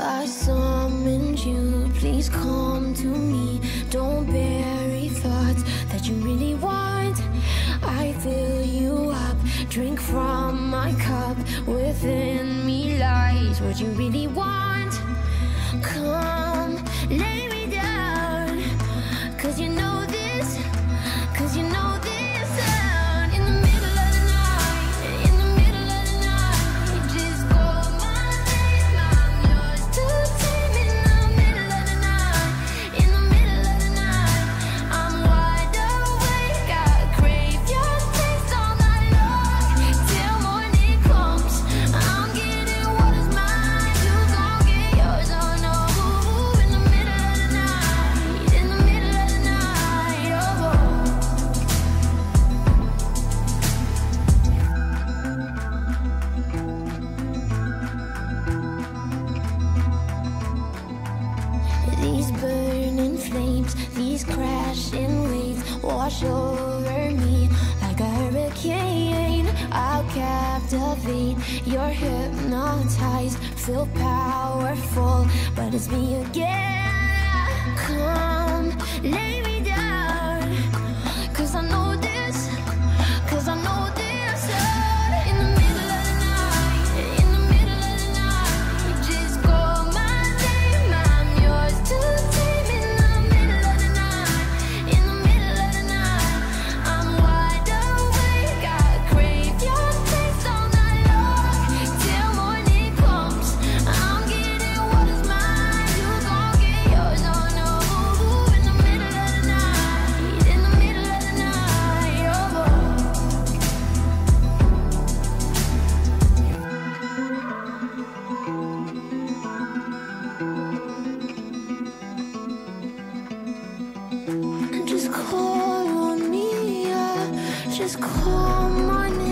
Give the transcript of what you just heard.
I summoned you, please come to me. Don't bury thoughts that you really want. I fill you up, drink from my cup. Within me lies what you really want. Come, lay me down, 'cause you know this, 'cause you know this sound. In the middle of the night, in the middle of the night, just call my name, I'm yours to tame. In the middle of the night, in the middle of the night, I'm wide awake, I crave your taste all night long. Till morning comes, I'm getting what is mine, you gon' get yours, oh no. In the middle of the night, in the middle of the night, oh. These burning flames, these crashing waves wash over me like a hurricane. I'll captivate, you're hypnotized, feel powerful, but it's me again. Come, lay me down, 'cause I know this, 'cause I know this sound. In the middle of the night, in the middle of the night, just call my name, I'm yours to tame. In the middle of the night, in the middle of the night, I'm wide awake, I crave your taste all night long. Till morning comes, I'm getting what is mine, you gon' get yours, oh no. In the middle of the night, in the middle of the night, oh. Just call on me, yeah. Just call my name.